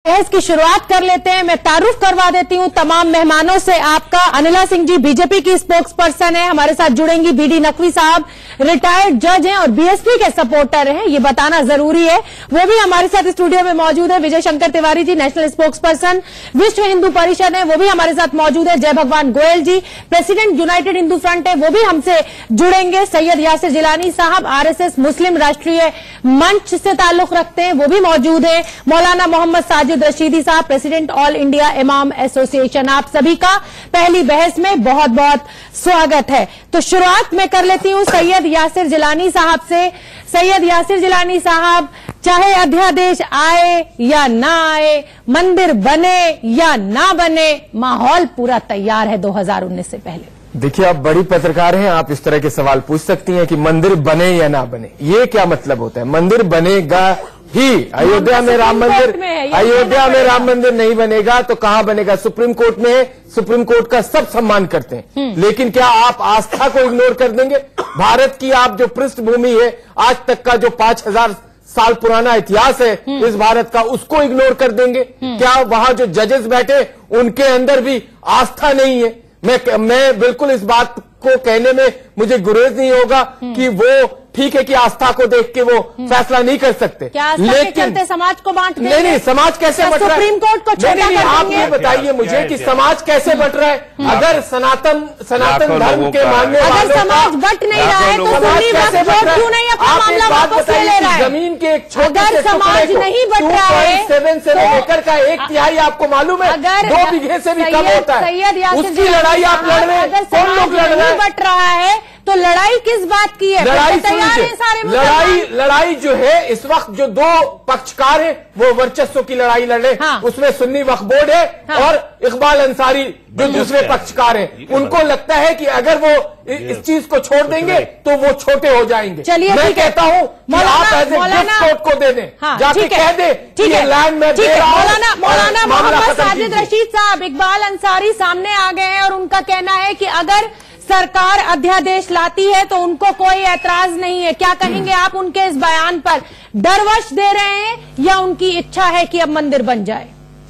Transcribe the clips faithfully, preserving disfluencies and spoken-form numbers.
बहस की शुरुआत कर लेते हैं। मैं तारुफ करवा देती हूं तमाम मेहमानों से आपका। अनिला सिंह जी बीजेपी की स्पोक्स पर्सन है, हमारे साथ जुड़ेंगी। बीडी नकवी साहब रिटायर्ड जज हैं और बीएसपी के सपोर्टर हैं, ये बताना जरूरी है, वो भी हमारे साथ स्टूडियो में मौजूद है। Vijay Shankar Tiwari ji national spokesperson Vishwa Hindu Parishad है, वो भी हमारे साथ मौजूद है। Jai Bhagwan Goyal ji president united Hindu front है, वो भी हमसे जुड़ेंगे। सैयद यासिर जिलानी साहब आरएसएस मुस्लिम राष्ट्रीय मंच से ताल्लुक रखते हैं, वो भी मौजूद है। मौलाना मोहम्मद साजिद रशीदी साहब president all India imam association. आप सभी का पहली बहस में बहुत बहुत स्वागत है। तो शुरुआत मैं कर लेती हूं सैयद यासिर जिलानी साहब से। सैयद यासिर जिलानी साहब, चाहे अध्यादेश आए या ना आए, मंदिर बने या ना बने, माहौल पूरा तैयार है दो हजार उन्नीस से पहले। देखिए, आप बड़ी पत्रकार हैं, आप इस तरह के सवाल पूछ सकती हैं कि मंदिर बने या ना बने, ये क्या मतलब होता है? मंदिर बनेगा ही। अयोध्या में राम मंदिर, अयोध्या में राम मंदिर नहीं बनेगा तो कहां बनेगा? सुप्रीम कोर्ट में है, सुप्रीम कोर्ट का सब सम्मान करते हैं, लेकिन क्या आप आस्था को इग्नोर कर देंगे? भारत की आप जो पृष्ठभूमि है, आज तक का जो पांच हजार साल पुराना इतिहास है इस भारत का, उसको इग्नोर कर देंगे? क्या वहां जो जजेस बैठे उनके अंदर भी आस्था नहीं है? मैं मैं बिल्कुल इस बात को कहने में मुझे गुरेज नहीं होगा कि वो ठीक है कि आस्था को देख के वो फैसला नहीं कर सकते, क्या लेकिन समाज को बांट नहीं नहीं समाज कैसे बट रहा है? सुप्रीम कोर्ट को छोटा कर आप ये बताइए मुझे कि समाज कैसे बट रहा है? अगर सनातन सनातन धर्म के मानने वालों अगर समाज बट नहीं रहा है तो सुन्नी वक्फ बोर्ड क्यों नहीं अपना मामला वापस ले ले रहा है? जमीन के एक छोटे अगर समाज नहीं बट रहा है, सेवन सेवन एकड़ का एक तिहाई आपको मालूम है दो बीघे से भी कम होता है, उसकी लड़ाई आप लड़ रहे हैं। कौन लोग लड़ रहे हैं? बट रहा है तो लड़ाई किस बात की है? लड़ाई तैयार है सारे लड़ाई लड़ाई जो है इस वक्त जो दो पक्षकार हैं वो वर्चस्व की लड़ाई लड़ रहे। हाँ। उसमें सुन्नी वक्फ बोर्ड है। हाँ। और इकबाल अंसारी जो दूसरे पक्षकार हैं, उनको लगता है कि अगर वो इस चीज को छोड़ देंगे तो वो छोटे हो जाएंगे। चलिए मैं कहता हूं कि आप एज ए गिफ्ट कोर्ट को दे दें। हाँ, जाके कह दे कि ये लैंड में दे रहा हूं। मौलाना मौलाना मोहम्मद साजिद रशीद साहब, इकबाल अंसारी सामने आ गए हैं और उनका कहना है कि अगर सरकार अध्यादेश लाती है तो उनको कोई ऐतराज नहीं है। क्या कहेंगे आप उनके इस बयान पर? डरवश दे रहे हैं या उनकी इच्छा है कि अब मंदिर बन जाए?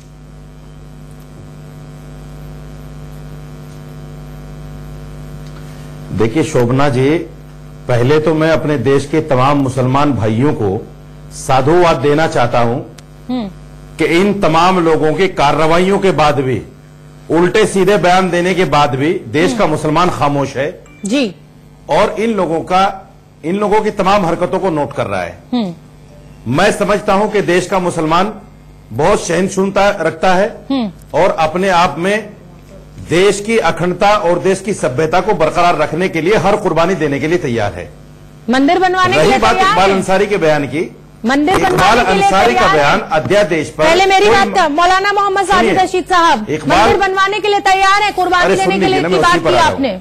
देखिए शोभना जी, पहले तो मैं अपने देश के तमाम मुसलमान भाइयों को साधुवाद देना चाहता हूं कि इन तमाम लोगों की कार्रवाइयों के बाद भी, उल्टे सीधे बयान देने के बाद भी देश का मुसलमान खामोश है जी, और इन लोगों का इन लोगों की तमाम हरकतों को नोट कर रहा है। मैं समझता हूं कि देश का मुसलमान बहुत सहनशीलता रखता है और अपने आप में देश की अखंडता और देश की सभ्यता को बरकरार रखने के लिए हर कुर्बानी देने के लिए तैयार है। मंदिर बनवाने के लिए रही बात इकबाल अंसारी के बयान की, मंदिर इकबाल अंसारी का बयान अध्यादेश पर, पहले मेरी बात का मौलाना मोहम्मद साजिद रशीद साहब, मंदिर बनवाने के लिए तैयार है, कुर्बानी देने के लिए की बात की आपने?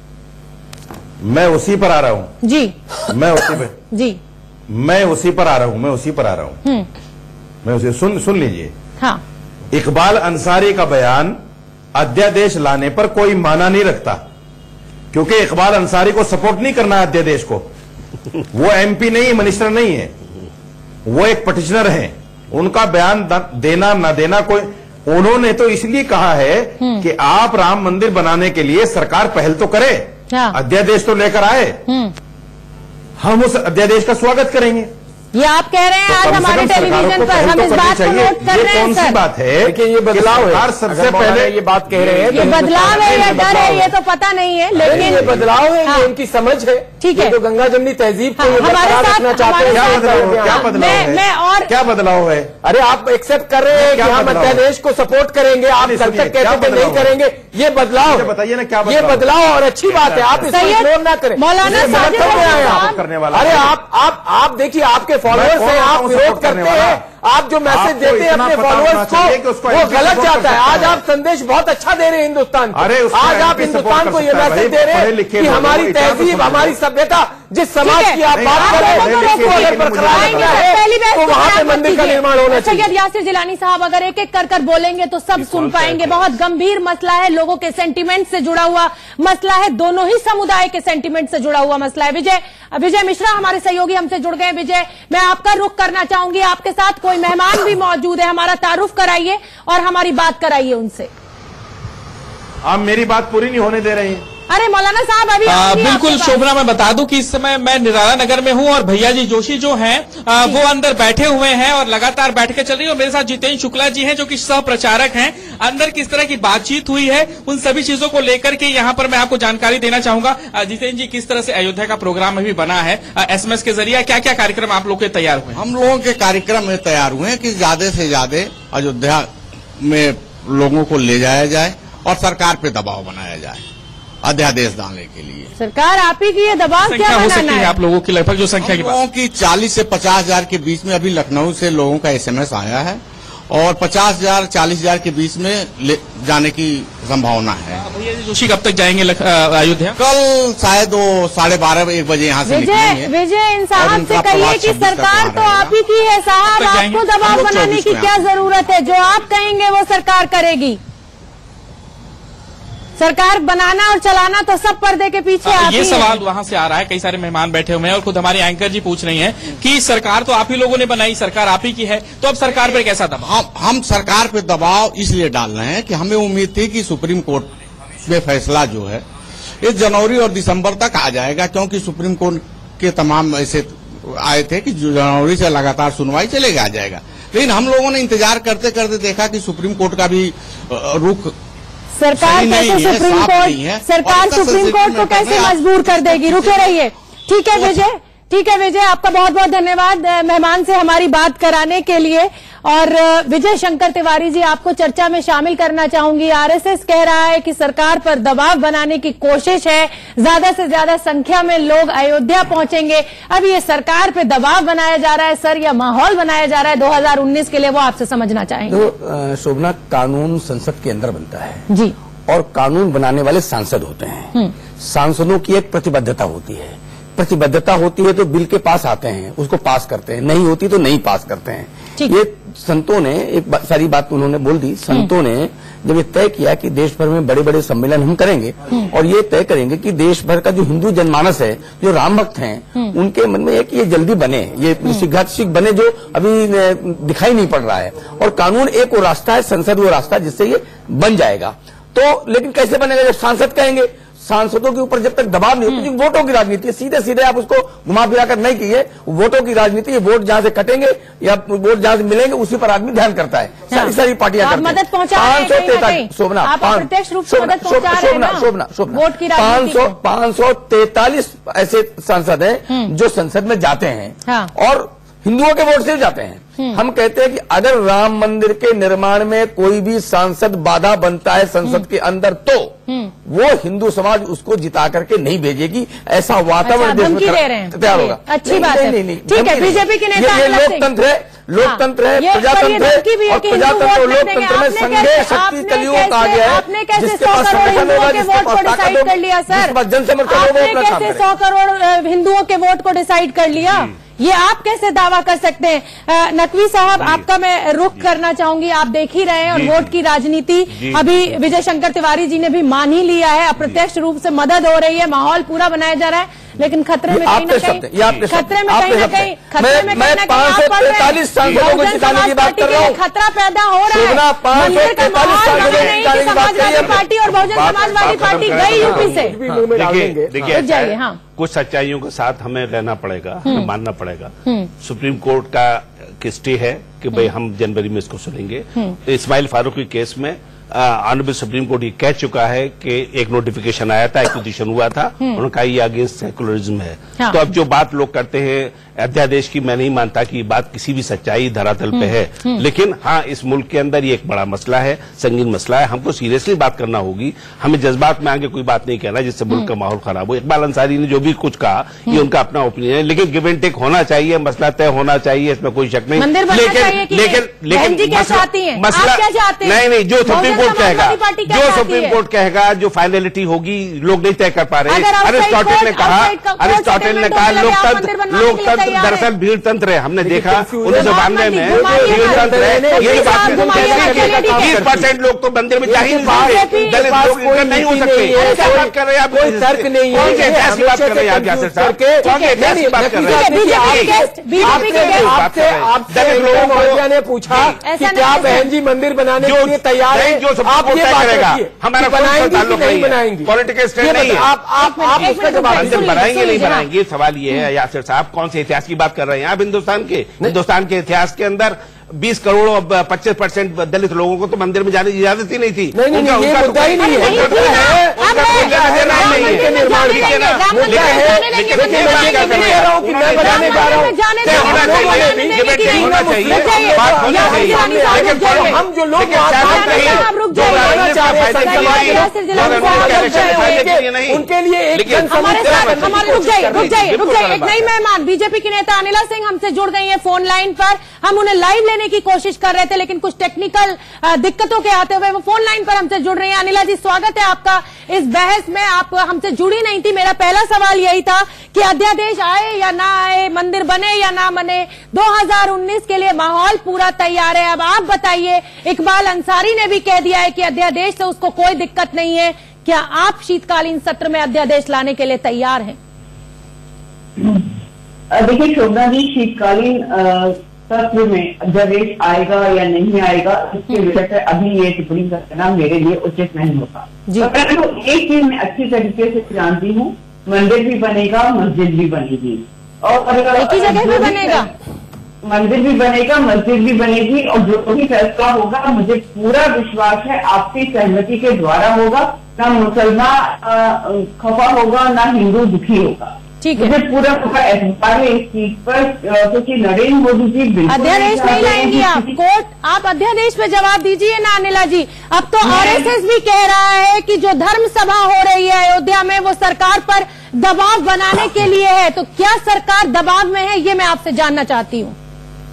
मैं उसी पर आ रहा हूं जी, मैं उसी पर जी मैं उसी पर आ रहा हूं मैं उसी पर आ रहा हूं मैं उसे सुन सुन लीजिए। हाँ, इकबाल अंसारी का बयान अध्यादेश लाने पर कोई माना नहीं रखता, क्योंकि इकबाल अंसारी को सपोर्ट नहीं करना है अध्यादेश को। वो एमपी नहीं, मिनिस्टर नहीं है, वो एक पटिशनर हैं। उनका बयान देना न देना कोई, उन्होंने तो इसलिए कहा है कि आप राम मंदिर बनाने के लिए सरकार पहल तो करे, अध्यादेश तो लेकर आए, हम उस अध्यादेश का स्वागत करेंगे। ये आप कह रहे हैं तो आज हमारे टेलीविजन पर, हम इस बात को नोट कर रहे हैं। कौन सी बात है? देखिए ये बदलाव है, सबसे पहले ये बात कह रहे हैं, ये बदलाव है या डर है ये तो पता नहीं है, लेकिन ये बदलाव है, ये उनकी समझ है। ठीक है, तो गंगा जमनी तहजीब को हमारे साथ चाहते हैं। क्या बदलाव क्या बदलाव है? मैं और क्या बदलाव है? अरे आप एक्सेप्ट कर रहे हैं कि हम अध्यादेश को सपोर्ट करेंगे, आप कल तक कहते थे नहीं करेंगे, ये बदलाव बताइए ना क्या ये बदलाव और अच्छी बात है, आप इसको इग्नोर ना करें। मौलाना करने वाला, अरे आप आप आप देखिए आपके फॉलोअर्स हैं, आप विरोध करते हैं, आप जो मैसेज देते हैं अपने फॉलोअर्स को वो गलत जाता है। आज आप संदेश बहुत अच्छा दे रहे हैं हिंदुस्तान को, आज आप हिंदुस्तान को ये मैसेज दे रहे हैं कि हमारी तहजीब हमारी सभ्यता जिस समाज की आप बात कर रहे हैं तो वहां पे मंदिर का निर्माण होना चाहिए। सैयद यासिर जिलानी साहब अगर एक एक कर कर बोलेंगे तो सब सुन पाएंगे। बहुत गंभीर मसला है, लोगों के सेंटीमेंट से जुड़ा हुआ मसला है, दोनों ही समुदाय के सेंटीमेंट से जुड़ा हुआ मसला है। विजय विजय मिश्रा हमारे सहयोगी हमसे जुड़ गए। विजय, मैं आपका रुख करना चाहूंगी, आपके साथ कोई मेहमान भी मौजूद है, हमारा तारुफ कराइए और हमारी बात कराइए उनसे। आप मेरी बात पूरी नहीं होने दे रहे हैं। अरे मौलाना साहब अभी आ, बिल्कुल शोभना, मैं बता दूं कि इस समय मैं निराला नगर में हूं और भैया जी जोशी जो हैं आ, वो अंदर बैठे हुए हैं और लगातार बैठकें चल रही है। और मेरे साथ जितेंद्र शुक्ला जी हैं जो कि सह प्रचारक हैं। अंदर किस तरह की बातचीत हुई है उन सभी चीजों को लेकर के यहाँ पर मैं आपको जानकारी देना चाहूंगा। जितेंद्र जी, किस तरह से अयोध्या का प्रोग्राम अभी बना है एसएमएस के जरिए, क्या क्या कार्यक्रम आप लोग के तैयार हुए? हम लोगों के कार्यक्रम में तैयार हुए हैं कि ज्यादा से ज्यादा अयोध्या में लोगों को ले जाया जाए और सरकार पे दबाव बनाया जाए अध्यादेश डालने के लिए। सरकार आप ही की ये दबाव क्या हो सकती है आप लोगों की? लगभग जो संख्या की लोगों की चालीस से पचास हजार के बीच में अभी लखनऊ से लोगों का एसएमएस आया है और पचास हजार चालीस हजार के बीच में ले जाने की संभावना है। भैया जी जोशी कब तक जाएंगे अयोध्या? कल शायद वो साढ़े बारह एक बजे यहाँ से निकलेंगे। विजय इन साहब से कहिए कि सरकार तो आप ही की है साहब, आपको दबाव बनाने की क्या जरूरत है? जो आप कहेंगे वो सरकार करेगी। सरकार बनाना और चलाना तो सब पर्दे के पीछे आती है। ये सवाल वहां से आ रहा है, कई सारे मेहमान बैठे हुए हैं और खुद हमारी एंकर जी पूछ रही हैं कि सरकार तो आप ही लोगों ने बनाई, सरकार आप ही की है, तो अब सरकार पर कैसा दबाव? हम हम सरकार पे दबाव इसलिए डाल रहे हैं कि हमें उम्मीद थी कि सुप्रीम कोर्ट में फैसला जो है ये जनवरी और दिसंबर तक आ जाएगा, क्योंकि सुप्रीम कोर्ट के तमाम ऐसे आए थे कि जनवरी से लगातार सुनवाई चलेगा आ जाएगा। लेकिन हम लोगों ने इंतजार करते करते देखा कि सुप्रीम कोर्ट का भी रुख सरकार कैसे सुप्रीम कोर्ट सरकार सुप्रीम कोर्ट को कैसे मजबूर कर देगी? रुके रहिए। ठीक है विजय, ठीक है विजय, आपका बहुत बहुत धन्यवाद मेहमान से हमारी बात कराने के लिए। और विजय शंकर तिवारी जी, आपको चर्चा में शामिल करना चाहूंगी। आरएसएस कह रहा है कि सरकार पर दबाव बनाने की कोशिश है, ज्यादा से ज्यादा संख्या में लोग अयोध्या पहुंचेंगे। अब ये सरकार पे दबाव बनाया जा रहा है सर, या माहौल बनाया जा रहा है दो हजार उन्नीस के लिए, वो आपसे समझना चाहेंगे। तो शोभना, कानून संसद के अंदर बनता है जी, और कानून बनाने वाले सांसद होते हैं। सांसदों की एक प्रतिबद्धता होती है, प्रतिबद्धता होती है तो बिल के पास आते हैं, उसको पास करते हैं, नहीं होती तो नहीं पास करते हैं। ये संतों ने एक बा, सारी बात उन्होंने बोल दी। संतों ने जब ये तय किया कि देश भर में बड़े बड़े सम्मेलन हम करेंगे और ये तय करेंगे कि देश भर का जो हिंदू जनमानस है, जो राम भक्त हैं, उनके मन में है कि ये जल्दी बने, ये शीघ्र बने, जो अभी दिखाई नहीं पड़ रहा है। और कानून एक वो रास्ता है, संसद वो रास्ता है जिससे ये बन जाएगा। तो लेकिन कैसे बनेगा? जब सांसद कहेंगे। सांसदों के ऊपर जब तक दबाव नहीं होता, क्योंकि वोटों की राजनीति है, सीधे सीधे आप उसको घुमा फिरा कर नहीं कीजिए, वोटों की राजनीति, वोट जहां से कटेंगे या वोट जहां से मिलेंगे उसी पर आदमी ध्यान करता है। सारी सारी पार्टियां करती हैं। मदद पहुंचा पांच सौ तैतालीस शोभना प्रत्यक्ष रूप से मदद पहुंचा रहे हैं ना, शोभना शोभना वोट की पांच सौ पांच सौ तैतालीस ऐसे सांसद हैं जो संसद में जाते हैं और हिंदुओं के वोट से जाते हैं। हम कहते हैं कि अगर राम मंदिर के निर्माण में कोई भी सांसद बाधा बनता है संसद के अंदर, तो वो हिंदू समाज उसको जिता करके नहीं भेजेगी। ऐसा वातावरण देश में तैयार होगा। अच्छी बात है, ठीक है। बीजेपी के नेता ये लोकतंत्र है, लोकतंत्र है, प्रजातंत्र है, और प्रजातंत्र लोकतंत्र में संघीय शक्ति कलियुग कहा गया है। जिसके पास संगठन होगा, जिसके पास ताकत होगी, जिसके पास जनसमर्थन होगा, वो अपना काम करेगा। सौ करोड़ हिंदुओं के वोट को डिसाइड कर लिया, ये आप कैसे दावा कर सकते हैं? नकवी साहब, आपका मैं रुख करना चाहूंगी। आप देख ही रहे हैं और वोट की राजनीति अभी विजय शंकर तिवारी जी ने भी मान ही लिया है। अप्रत्यक्ष रूप से मदद हो रही है, माहौल पूरा बनाया जा रहा है, लेकिन खतरे में कहीं ना कहीं खतरे में कहीं ना कहीं खतरे में कहीं ना कहीं पैंतालीस सांसदों को जिताने की बात कर रहा हूँ। खतरा पैदा हो रहा है। मंदिर का माहौल नहीं कि समाजवादी पार्टी और बहुजन समाजवादी पार्टी गई यूपी से। देखिए देखिए जाइए, हाँ, कुछ सच्चाइयों के साथ हमें रहना पड़ेगा, हमें मानना पड़ेगा। सुप्रीम कोर्ट का किस्टी है कि भाई हम जनवरी में इसको सुनेंगे। इस्माइल फारूकी केस में ऑनरेबल सुप्रीम कोर्ट ये कह चुका है कि एक नोटिफिकेशन आया था, एक्विजिशन हुआ था, उन्होंने कहा ये अगेंस्ट सेकुलरिज्म है। हाँ। तो अब जो बात लोग करते हैं अध्यादेश की, मैं नहीं मानता कि ये बात किसी भी सच्चाई धरातल पे है। लेकिन हाँ, इस मुल्क के अंदर ये एक बड़ा मसला है, संगीन मसला है, हमको सीरियसली बात करना होगी। हमें जज्बात में आगे कोई बात नहीं कहना जिससे मुल्क का माहौल खराब हो। इकबाल अंसारी ने जो भी कुछ कहा ये उनका अपना ओपिनियन है, लेकिन गिव एंड टेक होना चाहिए, मसला तय होना चाहिए, इसमें कोई शक शक नहीं। मंदिर बनना लेकिन चाहिए कि लेकिन बहन जी लेकिन क्या मसला चाहती हैं? मसला आप क्या चाहते हैं? नहीं नहीं, जो सुप्रीम कोर्ट कहेगा, पार्टी क्या जो चाहती सुप्रीम है? कोर्ट कहेगा, जो फाइनलिटी होगी, लोग नहीं तय कर पा रहे। अगर outside अरिस्टोटल ने court- कहा outside court अरिस्टोटल ने settlement कहा होने लगे, आप मंदिर लोकतंत्र बनवाने के लिए लोकतंत्र तैयार हैं। दरअसल भीड़ तंत्र है। हमने देखा confusion उन्नीस सौ आप बानवे मत में घुमाइए भीड़ मत। तंत्र है। तो ये प्लीज बात आप घुमाइए मत, चलिए ठीक है। बीस परसेंट लोग तो मंदिर में जा ही नहीं बीजेपी सकते, दलित लोग इनका नहीं हो सकते। क्या बात कर रहे हैं आप? कोई तर्क नहीं है। कौन से ऐसी बात कर रहे हैं आप यासिर साहब? कौन से ऐसी बात कर रहे हैं? बीजेपी के बीजेपी के आपसे आपसे लोगों को ने पूछा कि क्या बहन जी मंदिर बनाने के लिए तैयार है? जो आप ये बात करेगा, करिए, हमारा बनाएंगी कि नहीं बनाएंगी? पॉलिटिकल स्टैंड ये नहीं है। आप आप आप उसका जवाब मंदिर सुनिए, बनाएंगे नहीं सुनिए, बनाएंगे, सवाल ये है यासिर साहब, कौन से इतिहास की बात कर रहे हैं आप? हिंदुस्तान के हिंदुस्तान के इतिहास के अंदर बीस करोड़ और पच्चीस परसेंट दलित लोगों को तो मंदिर में जाने की इजाजत ही नहीं थी। नहीं नहीं, ये मुद्दा ही नहीं है। नहीं, मुद्दा नहीं, है अब उनका है, मुद्दा है राम राम मंदिर के निर्माण मंदिर का। जाने देंगे, मुद्दा राम है मंदिर लेकिन जाने मैं देंगे, ये कह रहा हूँ कि मैं बनाने जा रहा हूँ। जाने तय होना चाहिए, डिबेट नहीं होना चाहिए, बात होना चाहिए, लेकिन हम जो लोग उनके लिए एक हमारे साथ हमारे रुक जाइए रुक जाइए रुक जाइए एक नई मेहमान बीजेपी के नेता अनिला सिंह हमसे जुड़ गई हैं फोन लाइन पर। हम उन्हें लाइव लेने की कोशिश कर रहे थे लेकिन कुछ टेक्निकल दिक्कतों के आते हुए वो फोन लाइन पर हमसे जुड़ रही हैं। अनिला जी स्वागत है आपका इस बहस में। आप हमसे जुड़ी नहीं थी। मेरा पहला सवाल यही था कि अध्यादेश आए या ना आए, मंदिर बने या ना बने, दो हज़ार उन्नीस के लिए माहौल पूरा तैयार है। अब आप बताइए, इकबाल अंसारी ने भी कह दिया है कि अध्यादेश से उसको कोई दिक्कत नहीं है। क्या आप शीतकालीन सत्र में अध्यादेश लाने के लिए तैयार हैं? देखिए शोभना जी, शीतकालीन सत्र में अध्यादेश आएगा या नहीं आएगा इसके विषय पर अभी ये टिप्पणी करना मेरे लिए उचित नहीं होता। परंतु तो एक चीज मैं अच्छी तरीके से जानती हूँ, मंदिर भी बनेगा, मस्जिद भी बनेगी और एक ही जगह भी बनेगा, मंदिर भी बनेगा, मस्जिद भी बनेगी और जो भी फैसला होगा मुझे पूरा विश्वास है आपकी सहमति के द्वारा होगा। ना मुसलमान खफा होगा, ना हिंदू दुखी होगा। ठीक है, मुझे पूरा पूरा एतबार है इस चीज पर क्योंकि नरेंद्र मोदी जी बिल्कुल अध्यादेश नहीं लाएंगी आप। कोर्ट आप अध्यादेश पे जवाब दीजिए ना अनिला जी। अब तो आरएसएस भी कह रहा है कि जो धर्म सभा हो रही है अयोध्या में वो सरकार पर दबाव बनाने के लिए है। तो क्या सरकार दबाव में है, ये मैं आपसे जानना चाहती हूँ।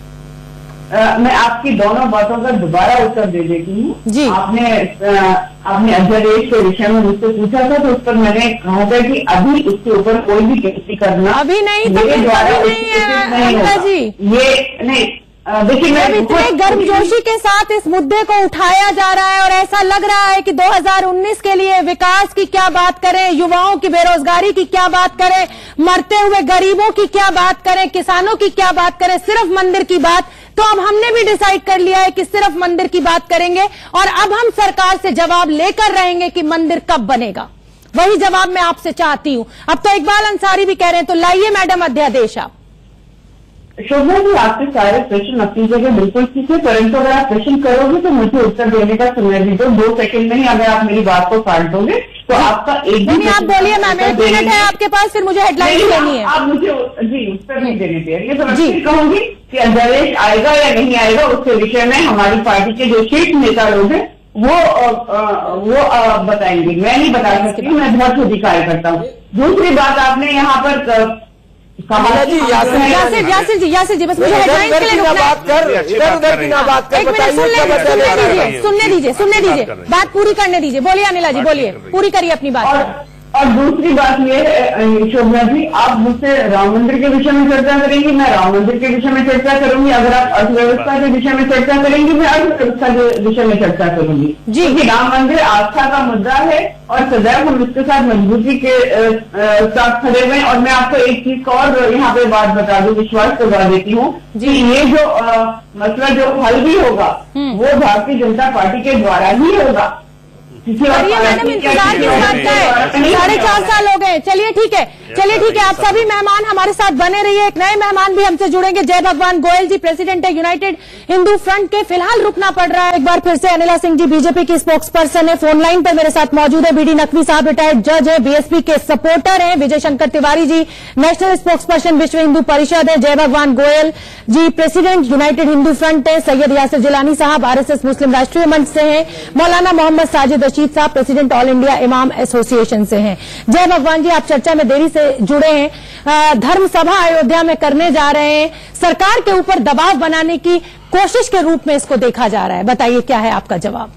Uh, मैं आपकी दोनों बातों का दोबारा उत्तर दे देती हूँ जी। आपने uh, आपने अध्यादेश के विषय में मुझसे पूछा था तो उस पर मैंने कहा था कि अभी उसके ऊपर कोई भी टिप्पणी करना अभी नहीं तो मेरे द्वारा नहीं है नहीं जी। ये नहीं देखिए मैं इतने गर्मजोशी के साथ इस मुद्दे को उठाया जा रहा है और ऐसा लग रहा है कि दो हज़ार उन्नीस के लिए विकास की क्या बात करें, युवाओं की बेरोजगारी की क्या बात करें, मरते हुए गरीबों की क्या बात करें, किसानों की क्या बात करें, सिर्फ मंदिर की बात। तो अब हमने भी डिसाइड कर लिया है कि सिर्फ मंदिर की बात करेंगे और अब हम सरकार से जवाब लेकर रहेंगे कि मंदिर कब बनेगा। वही जवाब मैं आपसे चाहती हूं। अब तो इकबाल अंसारी भी कह रहे हैं, तो लाइए मैडम अध्यादेश आप। शोभना जी, आपके सारे प्रश्न अपनी जगह बिल्कुल ठीक है, परंतु अगर आप प्रश्न करोगे तो मुझे उत्तर देने का समय भी दो। दो सेकंड में ही अगर आप मेरी बात को काट दोगे तो आपका एक नहीं, आप बोलिए मैम, एक मिनट है आपके पास, फिर मुझे हेडलाइन लेनी है। आप मुझे जी उत्तर नहीं देने दे रही है तो मैं कहूंगी कि अध्यादेश आएगा या नहीं आएगा उसके विषय में हमारी पार्टी के जो शीर्ष नेता लोग हैं वो आ, आ, वो आ, बताएंगे। मैं नहीं बता सकती, मैं बहुत खुद कार्य करता हूँ। दूसरी बात, आपने यहाँ पर जी यासिर यासिर जी यासिर जी बस मुझे हेडलाइन के लिए बात कर, इधर उधर की ना बात कर। एक मिनट सुनने दीजिए सुनने दीजिए सुनने दीजिए बात पूरी करने दीजिए। बोलिए अनिला जी, बोलिए, पूरी करिए अपनी बात। और दूसरी बात ये है शोभना जी, आप मुझसे राम मंदिर के विषय में चर्चा करेंगी, मैं राम मंदिर के विषय में चर्चा करूंगी। अगर आप अर्थव्यवस्था के विषय में चर्चा करेंगी, मैं अर्थव्यवस्था के विषय में चर्चा करूंगी। जी, क्योंकि राम मंदिर आस्था का मुद्दा है और सदैव हम इसके साथ मजबूती के साथ खड़े हुए। और मैं आपको एक चीज का और यहाँ पे बात बता दूं, विश्वास करवा देती हूँ कि ये जो मसला जो हल भी होगा वो भारतीय जनता पार्टी के द्वारा ही होगा। चलिए मैडम, इंतजार किस बात का है, साढ़े चार साल हो गए। चलिए ठीक है, चलिए ठीक है, आप सभी मेहमान हमारे साथ बने रहिए। एक नए मेहमान भी हमसे जुड़ेंगे, जय भगवान गोयल जी, प्रेसिडेंट है यूनाइटेड हिंदू फ्रंट के। फिलहाल रुकना पड़ रहा है एक बार फिर से। अनिला सिंह जी बीजेपी की स्पोक्स पर्सन है, फोन लाइन पर मेरे साथ मौजूद है। बीडी नकवी साहब रिटायर्ड जज है, बीएसपी के सपोर्टर है। Vijay Shankar Tiwari ji national spokesperson Vishwa Hindu Parishad है। Jai Bhagwan Goyal ji president united Hindu front है। सैयद यासिर जिलानी साहब आरएसएस मुस्लिम राष्ट्रीय मंच से हैं। मौलाना मोहम्मद साजिद रशीद साहब president all India imam association से हैं। जय भगवान जी, आप चर्चा में देरी से से जुड़े हैं, धर्म सभा अयोध्या में करने जा रहे हैं, सरकार के ऊपर दबाव बनाने की कोशिश के रूप में इसको देखा जा रहा है। बताइए क्या है आपका जवाब?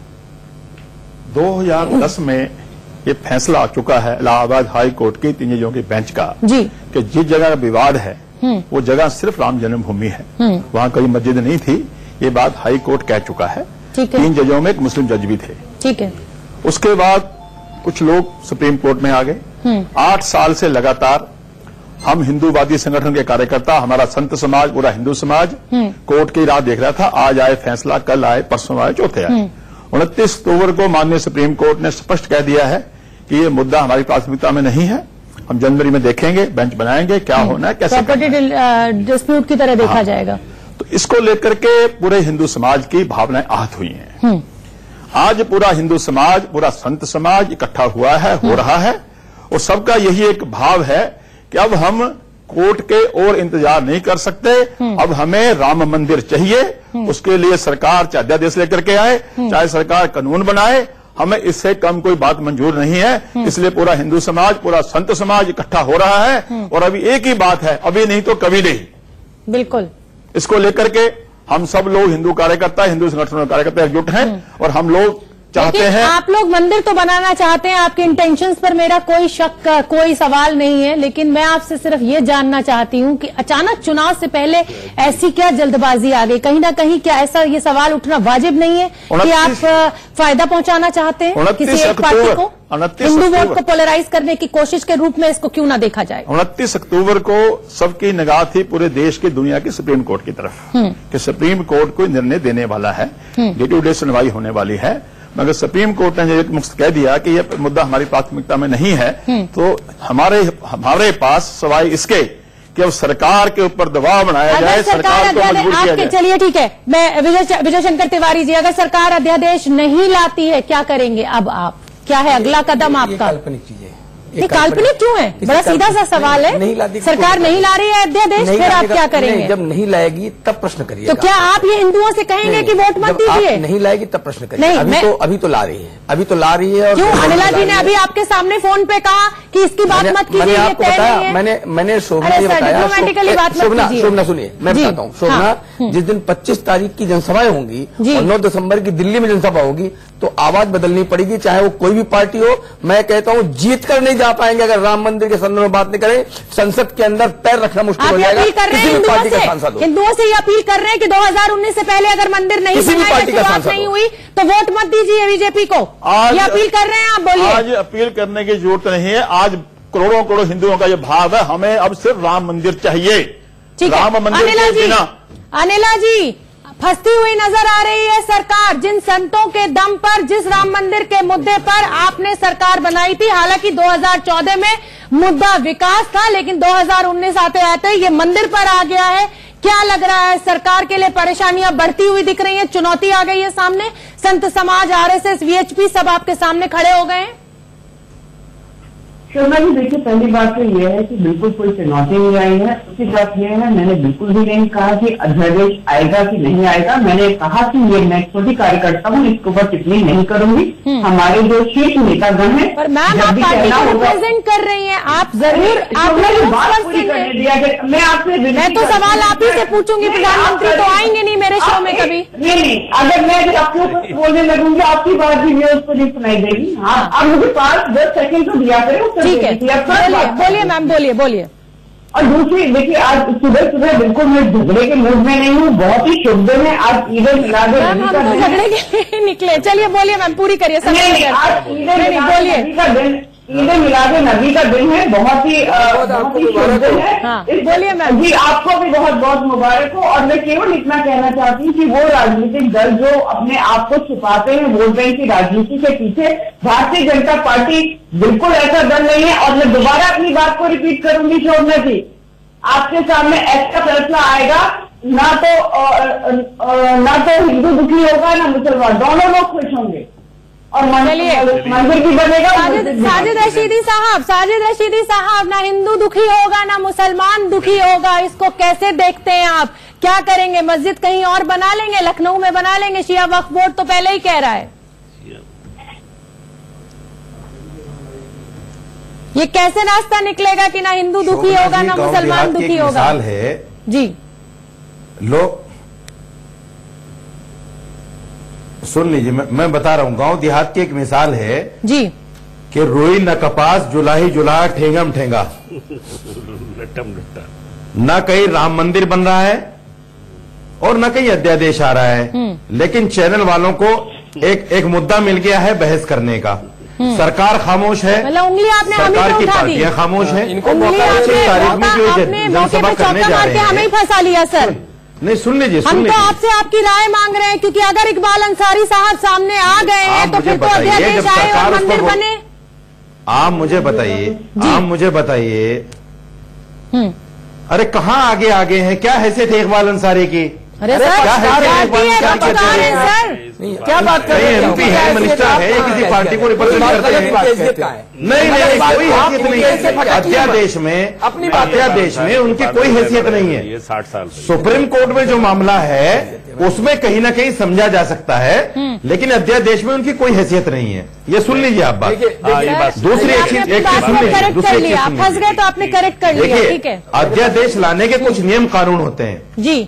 दो हज़ार दस में ये फैसला आ चुका है इलाहाबाद हाई कोर्ट की तीन जजों की बेंच का जी कि जिस जगह का विवाद है वो जगह सिर्फ राम जन्मभूमि है, वहां कोई मस्जिद नहीं थी। ये बात हाई कोर्ट कह चुका है। तीन जजों में एक मुस्लिम जज भी थे। ठीक है। उसके बाद कुछ लोग सुप्रीम कोर्ट में आ गए। आठ साल से लगातार हम हिंदूवादी संगठन के कार्यकर्ता, हमारा संत समाज, पूरा हिंदू समाज कोर्ट की राह देख रहा था। आज आए फैसला, कल आए, परसों आए, चौथे आए। उनतीस अक्टूबर को माननीय सुप्रीम कोर्ट ने स्पष्ट कह दिया है कि ये मुद्दा हमारी प्राथमिकता में नहीं है। हम जनवरी में देखेंगे, बेंच बनाएंगे, क्या होना है, कैसे प्रॉपर्टी डिस्प्यूट की तरह देखा हाँ। जाएगा। तो इसको लेकर के पूरे हिंदू समाज की भावनाएं आहत हुई हैं। आज पूरा हिंदू समाज, पूरा संत समाज इकट्ठा हुआ है, हो रहा है, और सबका यही एक भाव है कि अब हम कोर्ट के और इंतजार नहीं कर सकते। अब हमें राम मंदिर चाहिए। उसके लिए सरकार चाहे अध्यादेश लेकर के आए, चाहे सरकार कानून बनाए, हमें इससे कम कोई बात मंजूर नहीं है। इसलिए पूरा हिंदू समाज, पूरा संत समाज इकट्ठा हो रहा है। और अभी एक ही बात है, अभी नहीं तो कभी नहीं। बिल्कुल। इसको लेकर के हम सब लोग हिंदू कार्यकर्ता, हिंदू संगठनों के कार्यकर्ता एकजुट हैं और हम लोग चाहते हैं। आप लोग मंदिर तो बनाना चाहते हैं, आपके इंटेंशंस पर मेरा कोई शक, कोई सवाल नहीं है, लेकिन मैं आपसे सिर्फ ये जानना चाहती हूं कि अचानक चुनाव से पहले ऐसी क्या जल्दबाजी आ गई? कहीं ना कहीं क्या ऐसा ये सवाल उठना वाजिब नहीं है कि आप फायदा पहुंचाना चाहते हैं किसी एक पार्टी को? हिंदू वोट को पोलराइज करने की कोशिश के रूप में इसको क्यों ना देखा जाए? उनतीस अक्टूबर को सबकी निगाह थी पूरे देश की, दुनिया की सुप्रीम कोर्ट की तरफ कि सुप्रीम कोर्ट कोई निर्णय देने वाला है, डे टू डे सुनवाई होने वाली है। मगर सुप्रीम कोर्ट ने एक मुक्त कह दिया कि यह मुद्दा हमारी प्राथमिकता में नहीं है, तो हमारे हमारे पास सवाई इसके कि अब सरकार के ऊपर दबाव बनाया जाए, सरकार को मजबूर किया जाए। चलिए ठीक है, मैं विजय विजय शंकर तिवारी जी, अगर सरकार अध्यादेश नहीं लाती है क्या करेंगे अब आप? क्या है अगला कदम आपका? काल्पनिक चीज है। ये काल्पनिक क्यों है? बड़ा सीधा सा सवाल है। नहीं सरकार नहीं ला रही है अध्यादेश, फिर आप क्या करेंगे? जब नहीं लाएगी तब प्रश्न करिए। तो क्या आप ये हिंदुओं से कहेंगे कि वोट मत दीजिए? नहीं लाएगी तब प्रश्न करिए। अभी तो अभी तो ला रही है, अभी तो ला रही है। क्यों? अनिला जी ने अभी आपके सामने फोन पे कहा कि इसकी बात मत कीजिए, ये तय नहीं है। मैंने मैंने शोभना ये बताया, शोभना शोभना सुनिए, मैं बताता हूँ। शोभना, जिस दिन पच्चीस तारीख की जनसभाएं होंगी और नौ दिसंबर की दिल्ली में जनसभा होगी तो आवाज बदलनी पड़ेगी, चाहे वो कोई भी पार्टी हो। मैं कहता हूँ जीत कर नहीं जा पाएंगे अगर राम मंदिर के संदर्भ में बात नहीं करें। संसद के अंदर पैर रखना मुश्किल हो जाएगा। किसी भी पार्टी का सांसद हो, हिंदुओं से ये अपील कर रहे हैं कि दो हज़ार उन्नीस से पहले अगर मंदिर नहीं शुरुआत नहीं हुई तो वोट मत दीजिए बीजेपी को। ये अपील कर रहे हैं आप, बोलिए। आज अपील करने की जरूरत नहीं है। आज करोड़ों करोड़ हिंदुओं का ये भाव है, हमें अब सिर्फ राम मंदिर चाहिए। राम मंदिर के बिना अनिला जी फंसती हुई नजर आ रही है सरकार। जिन संतों के दम पर, जिस राम मंदिर के मुद्दे पर आपने सरकार बनाई थी, हालांकि दो हज़ार चौदह में मुद्दा विकास था, लेकिन दो हज़ार उन्नीस आते आते ये मंदिर पर आ गया है। क्या लग रहा है सरकार के लिए परेशानियां बढ़ती हुई दिख रही हैं, चुनौती आ गई है सामने? संत समाज, आरएसएस, वीएचपी सब आपके सामने खड़े हो गए हैं। शर्मा जी देखिए, पहली बात तो यह है कि बिल्कुल कोई चुनौती नहीं आई है। दूसरी बात यह है, मैंने बिल्कुल भी नहीं कहा कि अध्यादेश आएगा कि नहीं आएगा। मैंने कहा कि ये मैं खुद ही कार्यकर्ता हूँ, इसके ऊपर टिप्पणी नहीं करूंगी। हमारे जो शीर्ष नेतागण है, पर मैम आप पार्टी को रिप्रेजेंट कर रही हैं, आप जरूर आपने बात पूरी करने दिया। मैं आपसे मैं तो सवाल आप ही से पूछूंगी, प्रधानमंत्री तो आएंगे नहीं मेरे शो में कभी। नहीं नहीं, अगर मैं आपके ऊपर बोलने लगूंगी आपकी बात भी उसको नहीं सुनाई देगी। हाँ, आप मुझे पांच दस सेकंड तो दिया करें। ठीक है, बोलिए बोलिए मैम, बोलिए बोलिए। और दूसरी देखिए, आज सुबह सुबह बिल्कुल मैं झगड़े के मूड में नहीं हूँ, बहुत ही शुभ दिन है। आज ईद मिलाद झगड़े के निकले। चलिए बोलिए मैम, पूरी करिए। आज ईद बोलिए। का दिन, ईद मिलाद नबी का दिन है, बहुत ही बहुत ही शुभ दिन है। बोलिए मैम जी, आपको भी बहुत बहुत मुबारक हो। और मैं केवल इतना कहना चाहती हूँ कि वो राजनीतिक दल जो अपने आप को छुपाते हैं वोट बैंक की राजनीति के पीछे, भारतीय जनता पार्टी बिल्कुल ऐसा दल नहीं है। और मैं दोबारा अपनी बात को रिपीट करूंगी शोभना जी, आपके सामने ऐसा फैसला आएगा, ना तो ना तो हिंदू दुखी होगा ना मुसलमान, दोनों लोग खुश होंगे और मंदिर भी बनेगा। साजिद रशीदी साहब, साजिद रशीदी साहब, ना हिंदू दुखी होगा ना मुसलमान दुखी होगा, इसको कैसे देखते हैं आप? क्या करेंगे? मस्जिद कहीं और बना लेंगे, लखनऊ में बना लेंगे? शिया वक्फ बोर्ड तो पहले ही कह रहा है। ये कैसे रास्ता निकलेगा कि ना हिंदू दुखी होगा ना मुसलमान दुखी होगा? मिसाल है जी, लोग सुन लीजिए, मैं, मैं बता रहा हूं, गांव देहात की एक मिसाल है जी कि रोई न कपास जुलाही जुला ठेंगम ठेंगा। लट्टम लट्टा। न कहीं राम मंदिर बन रहा है और न कहीं अध्यादेश आ रहा है, लेकिन चैनल वालों को एक एक मुद्दा मिल गया है बहस करने का। सरकार खामोश है, मतलब उंगली आपने हमें सरकार पे की उठा दी। पार्टियां खामोश है। उंगली आपने तारीख में जो आपने मौके जनसभा पे करने चौका जा मार रहे के हमें ही हैं, फंसा लिया सर। नहीं सुन लीजिए, सुन हम तो लीजिए। आपसे आपकी राय मांग रहे हैं, क्योंकि अगर इकबाल अंसारी साहब सामने आ गए हैं आप तो मुझे फिर तो बताइए, अध्यादेश जब आए और सरकार उस पर मंदिर वो- बने। आप मुझे बताइए, आप मुझे बताइए, हम्म अरे कहाँ आगे आगे हैं? क्या हैसियत है इकबाल अंसारी की? अरे सर, क्या है? पार्टी है, क्या पत्रकार है सर। क्या बात कर रहे हैं? एमपी है, मिनिस्टर है, ये किसी पार्टी को रिप्रेजेंट करते हैं? नहीं नहीं, कोई हैसियत नहीं है। अध्यादेश में अपनी अध्यादेश में उनकी कोई हैसियत नहीं है। ये साठ साल सुप्रीम कोर्ट में जो मामला है उसमें कहीं ना कहीं समझा जा सकता है, लेकिन अध्यादेश में उनकी कोई हैसियत नहीं है। ये सुन लीजिए आप बात। दूसरी एक चीज एक चीज सुन लीजिए, करेक्ट दूसरी कर एक चीज लिया, सुन फंस गए तो आपने करेक्ट कर लिया, ठीक देखिए, है अध्यादेश लाने के कुछ नियम कानून होते हैं। जी,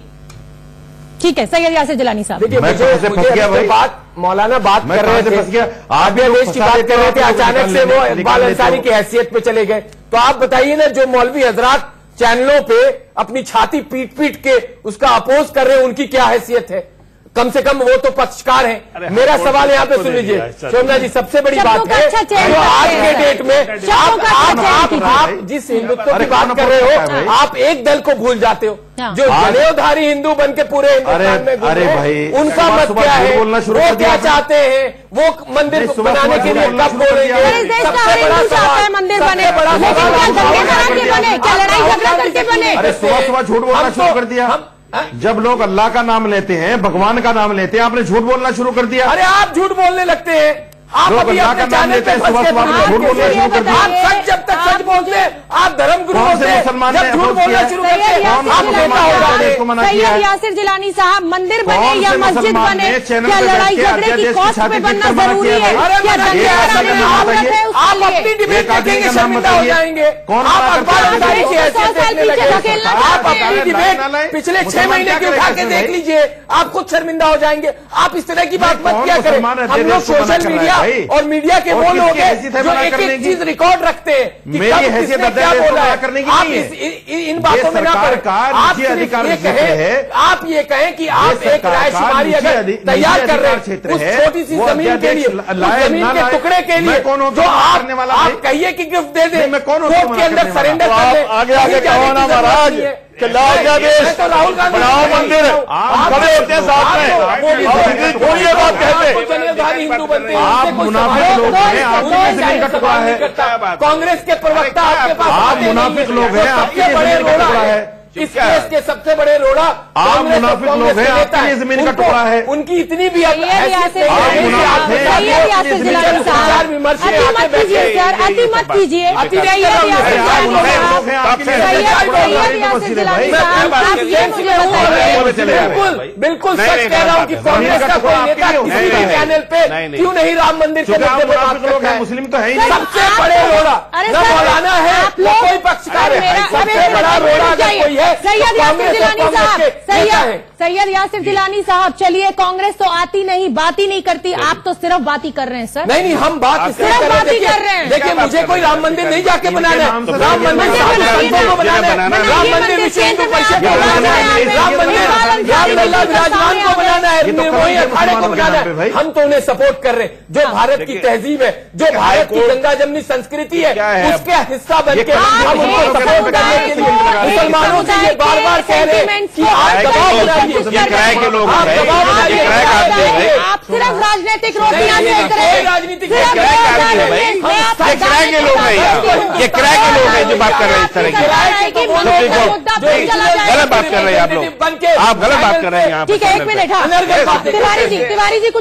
ठीक है। सैयद यासिर जिलानी साहब, देखिए, मैं मुझे कहाँ से मुझे फंस गया अभी भाई? बात मौलाना बात मैं कर रहे कहाँ से थे, फंस गया? आप भी देश की बात कर रहे थे, अचानक से वो इकबाल अंसारी की है। हैसियत पे चले गए। तो आप बताइए ना, जो मौलवी हजरात चैनलों पे अपनी छाती पीट पीट के उसका अपोज कर रहे हैं, उनकी क्या हैसियत है? कम से कम वो तो पक्षकार हैं। मेरा सवाल यहाँ पे सुन लीजिए शोभना जी, सबसे बड़ी बात है जो आज के डेट में आप आप आप आप जिस हिंदुत्व की बात कर रहे हो, आप एक दल को भूल जाते हो, जो जनेऊधारी हिंदू बन के पूरे हिंदुस्तान में घूम अरे रहे हैं। भाई, उनका सुबह मत सुबह क्या झूठ है, बोलना शुरू वो कर दिया क्या आपने। चाहते हैं, वो मंदिर नहीं, सुबह बनाने सुबह के लिए बोलना कब शुरू कर दिया। बोलेंगे? इस देश का सबसे हर बड़ा हिंदू चाहता है सवाल, मंदिर सबसे बने, बड़ा लेकिन सवाल क्या आप दंगे सवाल करा कर के दिया। बने? क्या आप लड़ाई झगड़ा सवाल करके करके बने? अरे सुबह सुबह झूठ बोलना हम शुरू तो- कर दिया। हम- जब लोग अल्लाह का नाम लेते हैं, भगवान का नाम लेते हैं, आपने झूठ बोलना शुरू कर दिया। अरे आप झूठ बोलने लगते हैं, आप लोग अभी अल्लाह अपने का नाम चैनल लेते पे हैं, फंस सुबह के सुबह आप झूठ बोलना कैसे शुरू कर दिया। आप सच जब तक सच बोलते हैं, आप धर्म गुरु कौन से होते हैं, मुसलमान जब ने झूठ अपोज बोलना किया? शुरू सैयद करते हैं, यासिर आप जिलानी देखा होगा ने इसको मना साहब, किया सैयद है। यासिर जिलानी साहब, मंदिर बने कौन या से मस्जिद मुसलमान बने, ने चैनल क्या पे बैठ लड़ाई के झगड़े की अध्यादेश की कॉस्ट पे छाती बनना पीट कर मना जरूरी किया है? भाई? अरे क्या मना दंगे किया, कराने एक में आदमी जरूरत है उसके आप लिए? अपनी डिबेट एक आदमी देखेंगे, का नाम शर्मिंदा हो बताइए। जाएंगे। कौन आप मना अखबार करता है? अंसारी की सौ हैसियत साल देखने पीछे लगे। धकेलना आप चाहते हैं। अपनी डिबेट लाए, लाए। पिछले छह मुसलमान महीने क्या की उठा करेगा के इसमें देख भाई? लीजिए, आप खुद शर्मिंदा हो जाएंगे। आप इस तरह की बात मत कौन क्या करें। मुसलमान हम अध्यादेश लोग को मना सोशल कर रहा है मीडिया भाई? और मीडिया के और वो किसकी लोग हैं हैसियत है जो मना एक करने एक की? चीज रिकॉर्ड रखते हैं कि मेरी कब हैसियत किसने क्या अध्यादेश को बोला मना है। करने की आप नहीं है। इस- इन- इन- इन बातों में ना सरकार पड़े। का आप निजी सिर्फ अधिकार ये क्षेत्र कहें, है। आप ये कहें कि आप ये एक सरकार राय का शुमारी निजी अगर अधि- तैयार निजी कर रहे अधिकार हैं क्षेत्र उस है, छोटी सी वो जमीन के लिए, अध्यादेश उस लाए जमीन ना के लाए। टुकड़े के लिए मैं कौन हूं जो तो मना आप करने वाला आप भाई? कहिए कि गिफ्ट दे नहीं, दें, मैं कौन हूं तो कोर्ट मना के अंदर करने वाला? सरेंडर तो कर आप दें। आगे आगे कहीं जाने कहो ना की जरूरत महाराज नहीं है। कि लाओ अध्यादेश, मैं तो राहुल गांधी बनाओ मंदिर, आप खड़े होते हैं साथ में, आप और हिंदू क्यों ये बात कहते हैं? जनेऊधारी हिंदू बनते हैं, आप उनसे कोई मुनाफिक सवाल- लोग कोई हैं, आपकी सवाल जमीन का नहीं टुकड़ा है। करता। कांग्रेस के प्रवक्ता आपके पास आप आते नहीं मुनाफिक हैं। लोग हैं, जो आपकी सबसे बड़े जमीन का रोड़ा टुकड़ा है है। इस देश के सबसे बड़े रोड़ा आप कांग्रेस और मुनाफिक कांग्रेस लोग हैं, के नेता आपके लिए हैं। जमीन का उनको- टुकड़ा है। उनकी इतनी भी सैयद यासिर आप जिलानी मुनाफिक साहब, हैं, सैयद आपके यासिर लिए जिलानी जमीन का साहब, विचार विमर्श में अति आते मत बैठे कीजिए हैं। सर, अति मत कीजिए। अति सैयद नहीं यासिर करूंगा। जिलानी आप साहब, लोग हैं, आपके लिए सैयद जमीन का टुकड़ा सैयद है, तो यासिर मसीह जिलानी भाई। साहब, आप ये मुझे बताइए। बिल्कुल बिल्कुल सच कह रहा हूँ कि कांग्रेस का कोई नेता किसी भी चैनल पे क्यों नहीं राम मंदिर के मुद्दे पे बात करता है? मुस्लिम तो है ही सर, नहीं। सबसे बड़े रोड़ा अरे न सर, मौलाना है आप न लोग- कोई पक्षकार अरे है। मेरा- सबसे अरे बड़ा मेरा- रोड़ा अगर जाइए। कोई है तो सैयद यासिर कांग्रेस और जिलानी कांग्रेस साहब, के नेता सैयद हैं। सैयद यासिर जिलानी साहब, चलिए कांग्रेस तो आती नहीं, बात ही नहीं करती, आप तो सिर्फ बात ही कर रहे हैं सर। नहीं नहीं हम बात इसलिए सिर्फ कर बात ही रहे कर रहे हैं। हैं। देखिए मुझे कोई राम मंदिर नहीं जाके बनाना है। नाम से राम मंदिर मंदिर साधु बनाइए संतों को ना। बनाना है। बनाना है। राम ये मंदिर मंदिर विश्व हिंदू केंद्र परिषद में को आप बनाना है। बनाना है। राम मंदिर इकबाल राम अंसारी लल्ला के विराजमान सामने को आ गए। बनाना है। ये तो निर्मोही करेंगे अखाड़े को मुसलमानों के बनाना नाम पे है। भाई। हम तो उन्हें सपोर्ट कर रहे हैं। जो भारत की तहजीब है, जो भारत की गंगा जमनी संस्कृति है, क्या है? उसके हिस्सा बन ये के करेंगे हम उनको मुसलमानों के सपोर्ट नाम पे करने के लिए करेंगे। मुसलमानों से ये बार बार कह रहे हैं कि आप दबाव बनाइए। ये किराए के लोग आप हैं, दबाव ये बनाइए। किराए का आदमी है। आप सिर्फ राजनीतिक रोटियां नहीं, सेक रहे कोई हैं। राजनीतिक सिर्फ नहीं, किराए का आदमी है भाई। राजनीतिक में आप ये किराए के लोग हैं यहाँ। ये किराए के लोग हैं जो बात कर रहे हैं इस तरह की। किराए के तो मुद्दे वो मुद्दा जो फिर चला जाएगा। गलत बात कर रहे हैं आप लोग। बन के आप गलत बात कर रहे हैं यहाँ पे। ठीक है, एक मिनट। हाँ, अनर्गल बातें तिवारी करते जी, हैं। तिवारी जी कुछ कहना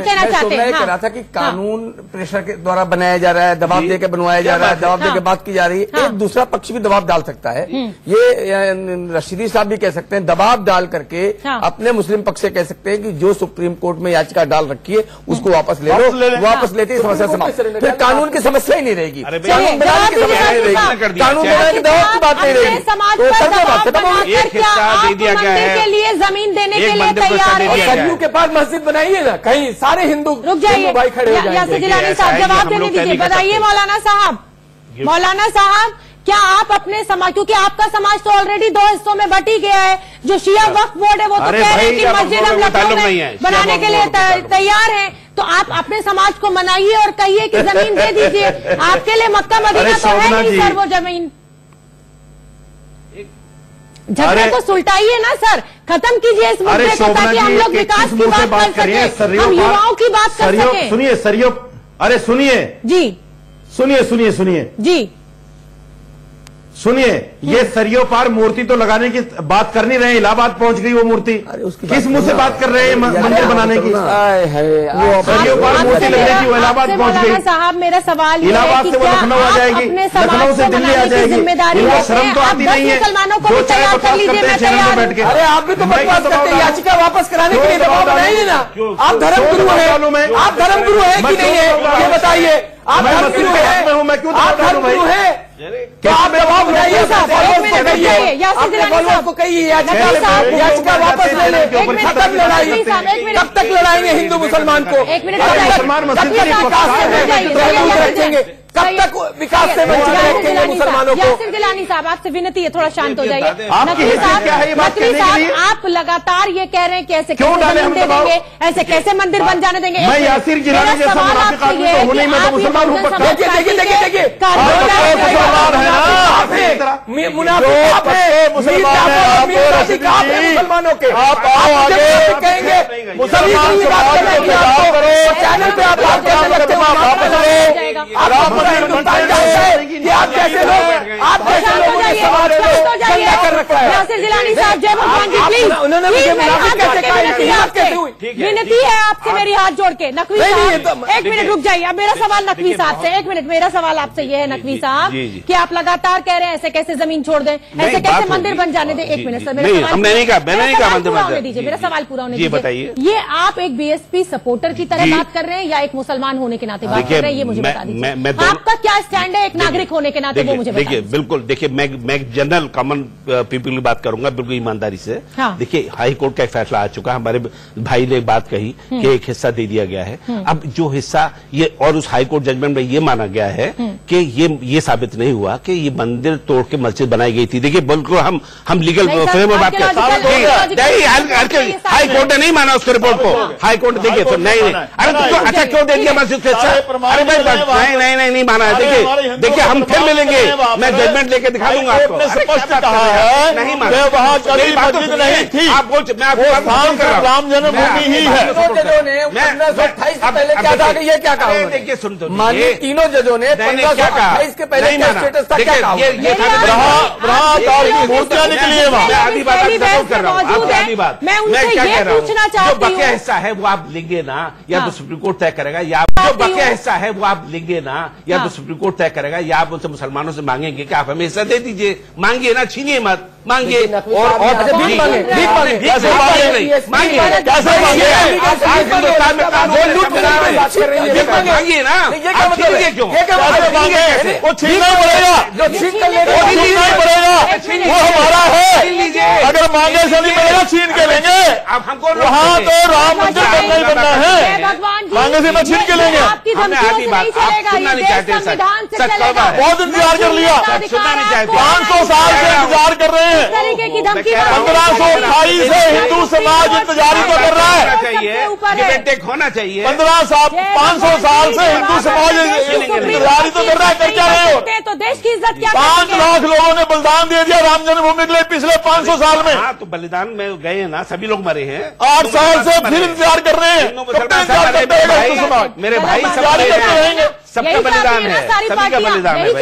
कहना चाहते हैं? कह रहा था कि कानून प्रेशर के द्वारा बनाया जा रहा है, दबाव देकर बनवाया जा रहा है, दबाव देकर बात की जा रही है। एक दूसरा पक्ष भी दबाव डाल सकता है। ये रशीदी साहब भी कह सकते हैं, दबाव डाल करके अपने मुस्लिम पक्ष से कह सकते हैं कि जो सुप्रीम कोर्ट में याचिका डाल रखी है उसको वापस ले लो, वापस लेते ही समस्या समाप्त, फिर कानून की समस्या ही नहीं रहेगी, कानून बनाने की समस्या नहीं रहेगी, कानून बनाने के दबाव की बात नहीं रहेगी। तो सर क्या बात है, के लिए जमीन देने के लिए तैयार है? सरयू के पास मस्जिद बनाइए ना, कहीं सारे हिंदू रुक जाइए भाई खड़े हो जाएंगे। जिलानी साहब जवाब देने दीजिए, बताइए मौलाना साहब, मौलाना साहब क्या आप अपने समाज, क्योंकि आपका समाज तो ऑलरेडी दो हिस्सों में बट ही गया है, जो शिया वक्फ बोर्ड है वो तो कह रहे हैं कि मस्जिद हम लखनऊ में बनाने के लिए तैयार है, तो आप अपने समाज को मनाइए और कहिए कि जमीन दे दीजिए। आपके लिए मक्का मदीना तो है नहीं सर वो जमीन, झगड़े को सुलटाइए ना सर, खत्म कीजिए इस मुद्दे को ताकि हम लोग विकास की बात कर सकें, हम युवाओं की बात कर सकें। सुनिए सरयू, अरे सुनिए जी, सुनिए सुनिए सुनिए जी सुनिए, ये सरयू पार मूर्ति तो लगाने की बात कर नहीं रहे, इलाहाबाद पहुंच गई वो मूर्ति, किस मुंह से बात कर रहे हैं मंदिर बनाने की? सरयू पार मूर्ति लगने की वो इलाहाबाद पहुंच गई साहब। मेरा सवाल इलाहाबाद से वो लखनऊ आ जाएगी, लखनऊ से दिल्ली आ जाएगी, इनको शर्म तो आती नहीं है, जो चाहे बकवास करते हैं चैनल में बैठ के। अरे आप भी तो बकवास करते हैं, याचिका वापस कराने के लिए दबाव बनाइए ना। आप धर्म गुरु है, आप धर्म गुरु है कि नहीं है ये बताइए, आप धर्म गुरु है, मैं क्यों आप धर्म गुरु है, क्या आप दबाव बनाइए, अपने फॉलोअर्स को कहिए याचिका वापस ले ले। कब तक लड़ाई, कब तक लड़ाएंगे हिंदू मुसलमान को? मुसलमान मस्जिद रखेंगे, कब तक विकास से वंचित रखेंगे मुसलमानों को? यासिर गिलानी साहब आपसे विनती है, थोड़ा शांत हो जाइए। नकवी साहब आप लगातार ये कह रहे हैं कि ऐसे कैसे जमीन दे देंगे, ऐसे कैसे मंदिर बन जाने देंगे? मैं यासिर गिलानी जैसा मुनाफिक आदमी तो हूं नहीं, मैं तो मुसलमान हूं पक्का। देखिए देखिए देखिए देखिए मुसलमान है ना, मुनाफिक आप हैं, मुसलमानों के आप कहेंगे मुसलमान चैनल पे आप बात करते हो, आप कैसे लोग, आप कैसे लोगों ने समाज को गंदा कर रखा है? यासिर गिलानी साहब, जय भगवान जी प्लीज, उन्होंने मुझे मुनाफिक कैसे कहा, हिम्मत कैसे हुई? विनती है आपसे मेरी हाथ जोड़ के। नकवी साहब एक मिनट रुक जाइए, अब मेरा सवाल नकवी साहब से, एक मिनट मेरा सवाल आपसे ये है नकवी साहब कि आप लगातार कह रहे हैं ऐसे कैसे जमीन छोड़ दें, ऐसे कैसे मंदिर बन जाने दें। एक मिनट सर, मेरा सवाल पूरा होने दीजिए, मेरा सवाल पूरा होने दीजिए। ये आप एक बीएसपी सपोर्टर की तरह बात कर रहे हैं या एक मुसलमान होने के नाते बात कर रहे हैं, ये मुझे बता दीजिए। आपका क्या स्टैंड है एक नागरिक होने के नाते, वो मुझे बताइए। देखिए बिल्कुल, देखिए मैं मैं जनरल कॉमन पीपल की बात करूंगा बिल्कुल ईमानदारी से। हाँ। देखिए हाई कोर्ट का एक फैसला आ चुका है, हमारे भाई ने बात कही कि एक हिस्सा दे दिया गया है। अब जो हिस्सा ये और उस हाई कोर्ट जजमेंट में ये माना गया है कि ये ये साबित नहीं हुआ कि ये मंदिर तोड़ के मस्जिद बनाई गई थी। देखिए बिल्कुल हम हम लीगल फ्रेम में बात करते हैं, हाई कोर्ट ने नहीं माना उसके रिपोर्ट को, हाई कोर्ट देखिए तो नहीं नहीं अरे अच्छा क्यों दे दिया मस्जिद के हिस्सा? अरे भाई नहीं नहीं नहीं माना है। देखिए देखिए हम फिर मिलेंगे, मैं जजमेंट लेके दिखा दूंगा आपको। स्पष्ट कहा है नहीं वहां कभी मस्जिद नहीं थी, आप बोल, मैं आपको राम जन्मभूमि ही है। पंद्रह सौ अट्ठाईस से पहले क्या था, ये क्या कहा? देखिए सुन तो मानिए तीनों जजों ने पंद्रह सौ अट्ठाईस के पहले क्या स्टेटस था, क्या कहा? मूर्तियां निकली है वहां। आधी बात कर रहा हूँ, आधी बात मैं उनसे ये पूछना चाहती हूँ, जो बकिया हिस्सा है वो आप लेंगे ना, या तो सुप्रीम कोर्ट तय करेगा, या जो बकिया हिस्सा है वो आप लेंगे ना, या तो सुप्रीम कोर्ट तय करेगा, या आप उनसे मुसलमानों से मांगेंगे कि आप हमें हिस्सा दे दीजिए। मांगिए ना, छीनिए मत, मांगिए। और और भीख मांगे, भीख मांगे, कैसे मांगे? मांगिए कैसे मांगे? हिंदुस्तान में कानून लूट मांगिए ना, आप छीनिए क्यों? वो छीनना ही पड़ेगा, जो छीन कर ले वो छीनना ही पड़ेगा, वो हमारा है। अगर मांगे से नहीं मिलेगा छीन के लेंगे। आप हमको वहाँ तो राम मंदिर बनना ही बनना है, मांगे से मैं छीन के लेंगे। बहुत इंतजार कर लिया, पाँच सौ साल से इंतजार कर रहे हैं, पंद्रह सौ अट्ठाईस से हिंदू समाज इंतजारी तो कर रहा है, होना चाहिए। पंद्रह साल पाँच सौ साल से हिंदू समाज इंतजारी तो कर रहा है। कर क्या रहे हो? तो देश की इज्जत क्या? पांच लाख लोगों ने बलिदान दे दिया राम जन्मभूमि के लिए पिछले पाँच सौ साल में। हाँ तो बलिदान में गए ना, सभी लोग मरे हैं। आठ साल से फिर इंतजार कर रहे हैं, कब तक इंतजार करते रहेगा हिंदू समाज? मेरे भाई सब इंतजार करते रहेंगे। सबका बलिदान है, सभी का बलिदान है। चाहती हैं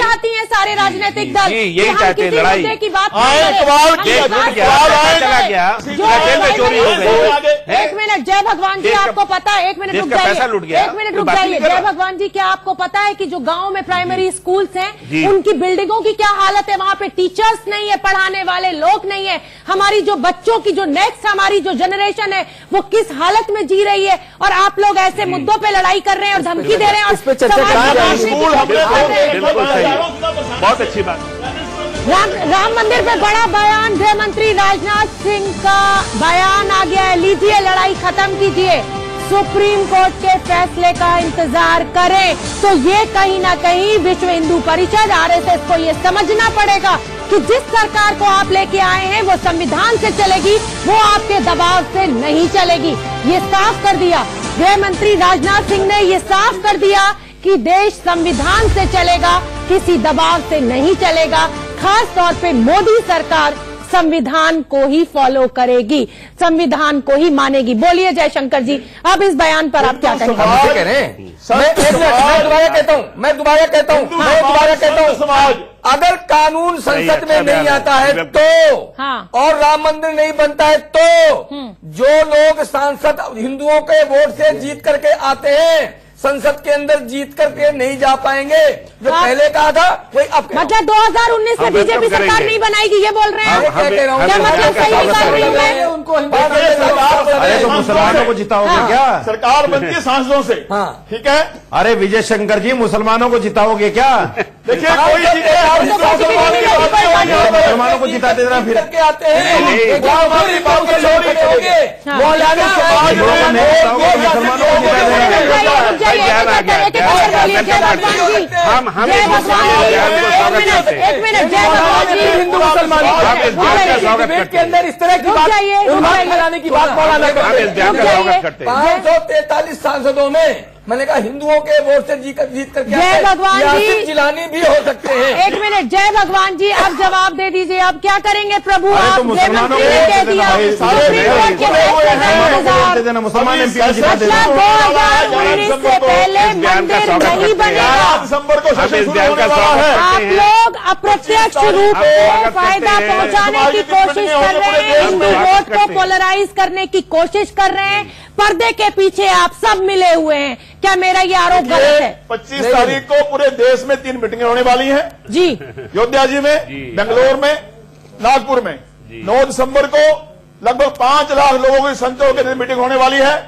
सारे राजनीतिक दल जी, कि यही हम चाहते हैं किसी लड़ाई। मुद्दे की बात आए करें। इकबाल हम की ये लूट बात गया, करें। चला गया, जो जेल में चोरी हो गई। एक मिनट जय भगवान जी, देश का- आपको पता है, एक मिनट देश रुक का पैसा जाइए, लूट गया, एक मिनट कोई रुक बात नहीं जाइए। कर जय रहा। भगवान जी, क्या आपको पता है कि जो गांव में प्राइमरी स्कूल्स जी। हैं उनकी बिल्डिंगों की क्या हालत है? वहां पे टीचर्स नहीं है, पढ़ाने वाले लोग नहीं है। हमारी जो बच्चों की जो नेक्स्ट हमारी जो जनरेशन है वो किस हालत में जी रही है, और आप लोग ऐसे मुद्दों पे लड़ाई कर रहे हैं और धमकी दे रहे हैं और इस पे चर्चा समाज कहाँ को जाएगी? बांटने की स्कूल कोशिश हमने कर रहे हैं। बिल्कुल सही, बहुत अच्छी बात। राम, राम मंदिर पे बड़ा बयान, गृह मंत्री राजनाथ सिंह का बयान आ गया है। लीजिए, लड़ाई खत्म कीजिए, सुप्रीम कोर्ट के फैसले का इंतजार करें। तो ये कहीं ना कहीं विश्व हिंदू परिषद आरएसएस को ये समझना पड़ेगा कि जिस सरकार को आप लेके आए हैं वो संविधान से चलेगी, वो आपके दबाव से नहीं चलेगी। ये साफ कर दिया गृह मंत्री राजनाथ सिंह ने, ये साफ कर दिया कि देश संविधान से चलेगा, किसी दबाव से नहीं चलेगा। खास तौर पे मोदी सरकार संविधान को ही फॉलो करेगी, संविधान को ही मानेगी। बोलिए जयशंकर जी, अब इस बयान पर आप क्या कहेंगे? हम इसे कह रहे हैं। मैं एक मिनट, मैं दोबारा कहता हूँ मैं दोबारा कहता हूँ मैं दोबारा कहता हूँ समाज अगर कानून संसद में अच्छा नहीं बयान आता है। है तो, हाँ। और राम मंदिर नहीं बनता है तो, जो लोग सांसद हिंदुओं के वोट से जीत करके आते हैं संसद के अंदर जीत करके नहीं जा पाएंगे। जो आप- पहले कहा था वही अब कह- मतलब दो हज़ार उन्नीस में हम बीजेपी वेलकम सरकार करेंगे। नहीं बनाएगी, ये बोल रहे हम- हैं? हम- क्या कह रहा हूँ? हम- क्या मतलब हम- सही हम- निकाल रही हूँ मैं? मैं उनको हिंदू अरे सरकार अरे तो मुसलमानों को जिताओगे हाँ। क्या? सरकार बनती है सांसदों से, हाँ। ठीक है। अरे विजय शंकर जी, मुसलमानों को जिताओगे क्या? देखिए कोई जीते आप हिंदू मुसलमान की बात नहीं होगी। मुसलमानों को जिता देना फिर करके आते हैं नहीं, एक बार बार ये बात को छोड़ के करोगे। हाँ। मौलाना समाज हिंदुओं को नहीं जिताओगे, मुसलमानों को जिता देना। रुक जाइए, रुक जाइए, ज्ञान आ गया, एक एक और बोलिए जय भगवान जी। हम हम जय इस भगवान जी, ज्ञान को एक स्वागत मिनट, करते हैं। एक मिनट, जय भगवान जी। हिंदू मुसलमान आप इस ज्ञान का स्वागत डिबेट करते के हैं। अंदर इस तरह की रुक बात जाइए, रुक उन्माद जाइए। फैलाने की बात मौलाना हम करते इस हैं। ज्ञान का रुक स्वागत जाइए। करते हैं। पाँच सौ तैतालीस सांसदों में मैंने कहा हिंदुओं के वोट से जीत कर जीत करके जय आते हैं। भगवान जी। यासिर जिलानी भी हो सकते हैं। एक मिनट, जय भगवान जी, अब जवाब दे दीजिए, अब क्या करेंगे प्रभु? अरे तो आप गृह मुसलमानों मंत्री को ने वोट कह दे दिया देना भाई, सारे सुप्रीम नहीं कोर्ट के हैं। फैसले का मुसलमानों को वोट दे इंतजार। देना, मुसलमान एमपी को जिता मतलब देना। दो हजार उन्नीस से पहले इस ज्ञान का मंदिर स्वागत नहीं करते हैं। बनेगा। ग्यारह दिसंबर को हम सेशन इस शुरू ज्ञान होने का वाला स्वागत है। आप करते हैं। लोग अप्रत्यक्ष रूप आप से स्वागत फायदा करते हैं। पहुंचाने की कोशिश कर रहे हैं, हम हिंदू स्वागत वोट को करते हैं। पोलराइज करने की कोशिश कर रहे हैं। पर्दे के पीछे आप सब मिले हुए हैं। क्या मेरा ये आरोप गलत है? पच्चीस तारीख को पूरे देश में तीन मीटिंगें होने वाली हैं। जी, अयोध्या जी में, बेंगलोर में, नागपुर में। नौ दिसंबर को लगभग पांच लाख लोगों की संतों के मीटिंग होने वाली है।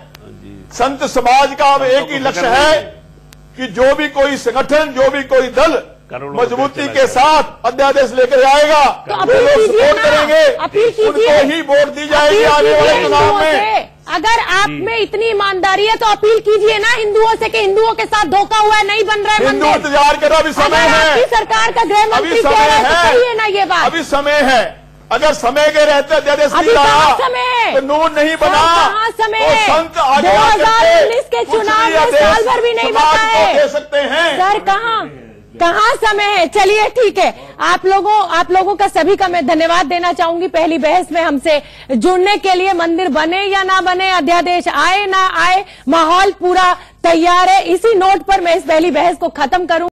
संत समाज का अब एक ही लक्ष्य है कि जो भी कोई संगठन, जो भी कोई दल करोड़ों मजबूती रुपए के साथ अध्यादेश लेकर आएगा, तो वो अपील लोग कीजिए सपोर्ट ना, करेंगे, अपील कीजिए। उनको ही वोट दी जाएगी अपील आने वाले कीजिए चुनाव हिंदुओं में। से। अगर आप में इतनी ईमानदारी है तो अपील कीजिए ना हिंदुओं से कि हिंदुओं के साथ धोखा हुआ है, नहीं बन रहा है हिंदू मंदिर। इंतजार कर अभी समय अगर है, आपकी सरकार का गृह अभी मंत्री कह समय रहा है तो है, कहिए ना ये बात। अभी समय है। अगर समय के रहते अध्यादेश अभी नहीं कहाँ लाया, समय है? कानून नहीं बना, कहाँ समय तो है? संत आगे दो आकर हजार उन्नीस के कुछ चुनाव भी में आदेश साल भर भी नहीं समाज बचा को है। दे सकते हैं। सर कहाँ कहाँ समय है? चलिए ठीक है, आप लोगों आप लोगों का सभी का मैं धन्यवाद देना चाहूंगी पहली बहस में हमसे जुड़ने के लिए। मंदिर बने या ना बने, अध्यादेश आए ना आए, माहौल पूरा तैयार है। इसी नोट पर मैं इस पहली बहस को खत्म करूं।